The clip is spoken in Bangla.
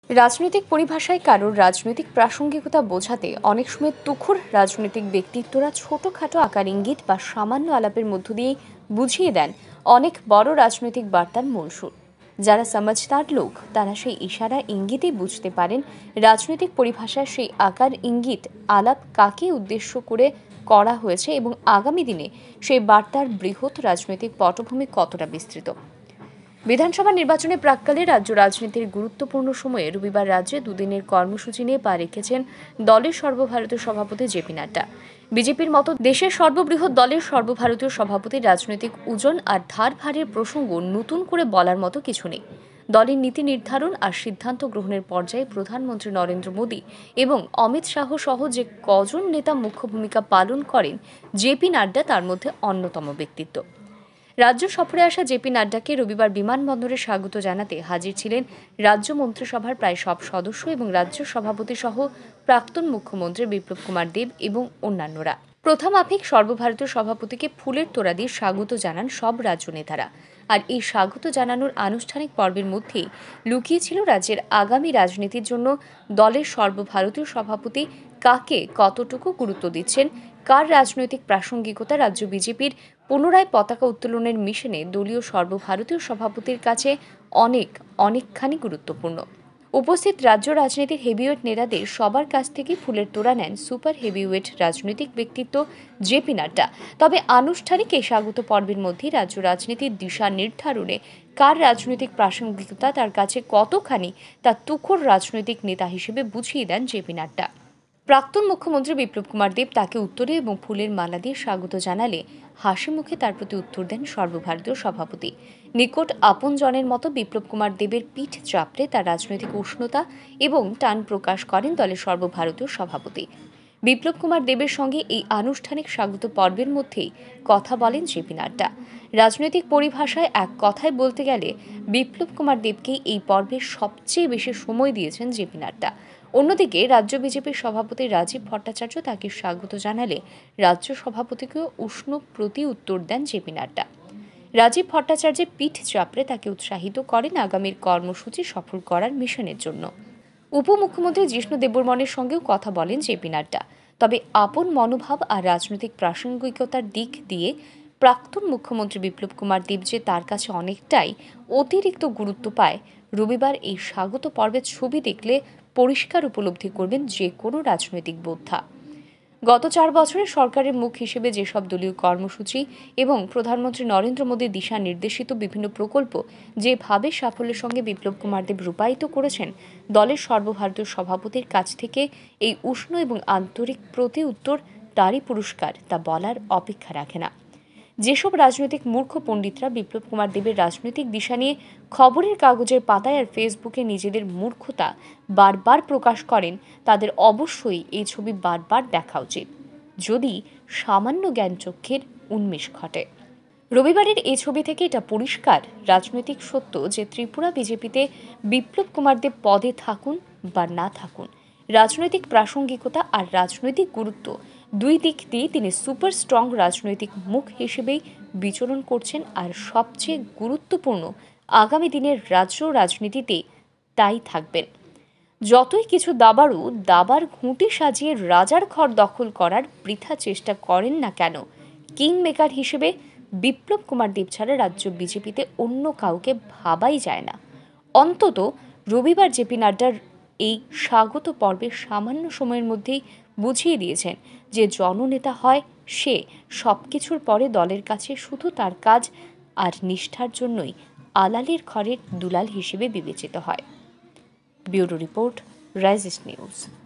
রাজনৈতিক পরিভাষায় কারোর রাজনৈতিক প্রাসঙ্গিকতা বোঝাতে অনেক সময় তুখোড় রাজনৈতিক ব্যক্তিত্বরা ছোটখাটো আকার ইঙ্গিত বা সামান্য আলাপের মধ্য দিয়ে বুঝিয়ে দেন অনেক বড় রাজনৈতিক বার্তার মূল সুর। যারা সমাজদার লোক তারা সেই ইশারা ইঙ্গিতেই বুঝতে পারেন রাজনৈতিক পরিভাষায় সেই আকার ইঙ্গিত আলাপ কাকে উদ্দেশ্য করে করা হয়েছে এবং আগামী দিনে সেই বার্তার বৃহৎ রাজনৈতিক পটভূমি কতটা বিস্তৃত। বিধানসভা নির্বাচনের প্রাক্কালে রাজ্য রাজনীতির গুরুত্বপূর্ণ সময়ে রবিবার রাজ্যে দুদিনের কর্মসূচি নিয়ে পা রেখেছেন দলের সর্বভারতীয় সভাপতি জেপি নাড্ডা। বিজেপির মতো দেশের সর্ববৃহৎ দলের সর্বভারতীয় সভাপতির রাজনৈতিক ওজন আর ধার ভারের প্রসঙ্গ নতুন করে বলার মতো কিছু নেই। দলের নীতি নির্ধারণ আর সিদ্ধান্ত গ্রহণের পর্যায়ে প্রধানমন্ত্রী নরেন্দ্র মোদী এবং অমিত শাহ সহ যে কজন নেতা মুখ্য ভূমিকা পালন করেন, জেপি নাড্ডা তার মধ্যে অন্যতম ব্যক্তিত্ব। রাজ্য সফরে আসা জেপি নাড্ডাকে রবিবার বিমানবন্দরে স্বাগত জানাতে হাজির ছিলেন রাজ্য মন্ত্রিসভার প্রায় সব সদস্য এবং রাজ্য সভাপতি সহ প্রাক্তন মুখ্যমন্ত্রী বিপ্লব কুমার দেব এবং অন্যান্যরা। প্রথম মাফিক সর্বভারতীয় সভাপতিকে ফুলের তোড়া দিয়ে স্বাগত জানান সব রাজ্য নেতারা। আর এই স্বাগত জানানোর আনুষ্ঠানিক পর্বের মধ্যেই লুকিয়ে ছিল রাজ্যের আগামী রাজনীতির জন্য দলের সর্বভারতীয় সভাপতি কাকে কতটুকু গুরুত্ব দিচ্ছেন, কার রাজনৈতিক প্রাসঙ্গিকতা রাজ্য বিজেপির পুনরায় পতাকা উত্তোলনের মিশনে দলীয় সর্বভারতীয় সভাপতির কাছে অনেকখানি গুরুত্বপূর্ণ। উপস্থিত রাজ্য রাজনীতির হেভিওয়েট নেতাদের সবার কাছ থেকে ফুলের তোড়া নেন সুপার হেভিওয়েট রাজনৈতিক ব্যক্তিত্ব জেপি নাড্ডা। তবে আনুষ্ঠানিক এই স্বাগত পর্বের মধ্যে রাজ্য রাজনীতির দিশা নির্ধারণে কার রাজনৈতিক প্রাসঙ্গিকতা তার কাছে কতখানি তা তুখোড় রাজনৈতিক নেতা হিসেবে বুঝিয়ে দেন জেপি নাড্ডা। প্রাক্তন মুখ্যমন্ত্রী বিপ্লব কুমার দেব তাকে উত্তরে এবং ফুলের মালা দিয়ে স্বাগত জানালে হাসি মুখে তার প্রতি উত্তর দেন সর্বভারতীয় সভাপতি। নিকট আপনজনের মতো বিপ্লব কুমার দেবের পিঠ চাপড়ে তার রাজনৈতিক উষ্ণতা এবং টান প্রকাশ করেন দলের সর্বভারতীয় সভাপতি। বিপ্লব কুমার দেবের সঙ্গে এই আনুষ্ঠানিক স্বাগত পর্বের মধ্যেই কথা বলেন জেপি নাড্ডা। রাজনৈতিক পরিভাষায় এক কথায় বলতে গেলে বিপ্লব কুমার দেবকেই এই পর্বে সবচেয়ে বেশি সময় দিয়েছেন জেপি নাড্ডা। অন্যদিকে রাজ্য বিজেপির সভাপতি রাজীব ভট্টাচার্য তাকে স্বাগত জানালে রাজ্য সভাপতিকেও উষ্ণ প্রতি উত্তর দেন জেপি নাড্ডা। রাজীব ভট্টাচার্যের পিঠ চাপড়ে তাকে উৎসাহিত করেন আগামীর কর্মসূচি সফল করার মিশনের জন্য। উপমুখ্যমন্ত্রী জিষ্ণু দেববর্মনের সঙ্গেও কথা বলেন জেপি নাড্ডা। তবে আপন মনোভাব আর রাজনৈতিক প্রাসঙ্গিকতার দিক দিয়ে প্রাক্তন মুখ্যমন্ত্রী বিপ্লব কুমার দেব যে তার কাছে অনেকটাই অতিরিক্ত গুরুত্ব পায়, রবিবার এই স্বাগত পর্বের ছবি দেখলে পরিষ্কার উপলব্ধি করবেন যে কোনো রাজনৈতিক বোদ্ধা। গত 4 বছরে সরকারের মুখ হিসেবে যেসব দলীয় কর্মসূচি এবং প্রধানমন্ত্রী নরেন্দ্র মোদীর দিশা নির্দেশিত বিভিন্ন প্রকল্প যেভাবে সাফল্যের সঙ্গে বিপ্লব কুমার দেব রূপায়িত করেছেন, দলের সর্বভারতীয় সভাপতির কাছ থেকে এই উষ্ণ এবং আন্তরিক প্রতি উত্তর তারই পুরস্কার তা বলার অপেক্ষা রাখে না। যেসব রাজনৈতিক মূর্খ পণ্ডিতরা বিপ্লব কুমার দেবের রাজনৈতিক দিশা নিয়ে খবরের কাগজের পাতায় আর ফেসবুকে নিজেদের মূর্খতা বারবার প্রকাশ করেন, তাদের অবশ্যই এই ছবি বারবার দেখা উচিত, যদি সামান্য জ্ঞানচক্ষের উন্মেষ ঘটে। রবিবারের এই ছবি থেকে এটা পরিষ্কার রাজনৈতিক সত্য যে ত্রিপুরা বিজেপিতে বিপ্লব কুমার দেব পদে থাকুন বা না থাকুন, রাজনৈতিক প্রাসঙ্গিকতা আর রাজনৈতিক গুরুত্ব দুই দিক দিয়ে তিনি সুপার স্ট্রং রাজনৈতিক মুখ হিসেবেই বিচরণ করছেন। আর সবচেয়ে গুরুত্বপূর্ণ, আগামী দিনের রাজ্য রাজনীতিতে তাই থাকবেন। যতই কিছু দাবাড়ু দাবার ঘুঁটি সাজিয়ে রাজার ঘর দখল করার বৃথা চেষ্টা করেন না কেন, কিং মেকার হিসেবে বিপ্লব কুমার দেব ছাড়া রাজ্য বিজেপিতে অন্য কাউকে ভাবাই যায় না। অন্তত রবিবার জেপি নাড্ডার এই স্বাগত পর্বের সামান্য সময়ের মধ্যেই বুঝিয়ে দিয়েছেন যে জননেতা হয় সে সবকিছুর পরে দলের কাছে শুধু তার কাজ আর নিষ্ঠার জন্যই আলালের ঘরের দুলাল হিসেবে বিবেচিত হয়। Bureau report, Rising news.